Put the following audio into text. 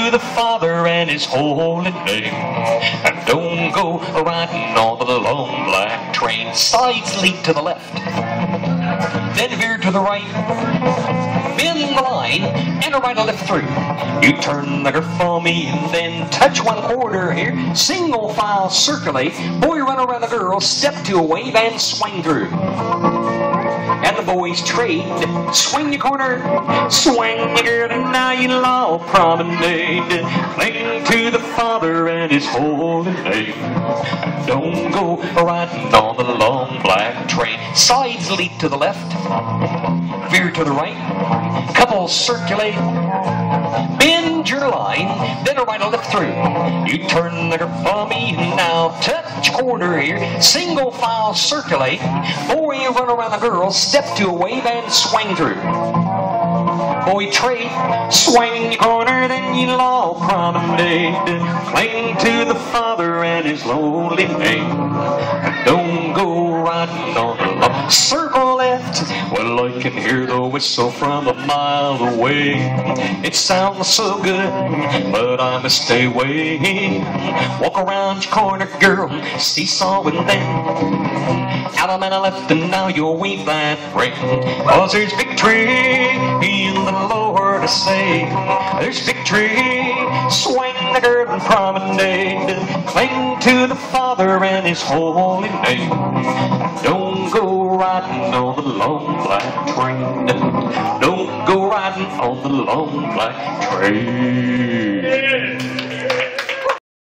to the Father and His holy name. And don't go riding on the long black train. Sides lead to the left, then veer to the right. Bend the line and a right or left through. You turn the girl for me and then touch one quarter here. Single file circulate. Boy, run around the girl, step to a wave and swing through. And the boys trade. Swing your corner, swing your girl, and now you law promenade. Cling to the Father and His holy name. Don't go riding on the long black train. Sides lead to the left, veer to the right. Couples circulate. Bend your line, then a right or left through. You turn the girl for me, now touch quarter here. Single file circulate. Boy, you run around the girl, step to a wave and swing through. Boy, trade, swing your corner, then you law promenade. Cling to the Father and His holy name. Don't go riding on the long circle left. Well, I can hear the whistle from a mile away. It sounds so good, but I must stay away. Walk around your corner, girl, seesaw and then out a man left, and now you'll weave that ring. 'Cause there's victory in the Lord, I say. There's victory. Swing the girl and promenade. Cling to the Father and His holy name. Don't go riding on the long black train. Don't go riding on the long black train.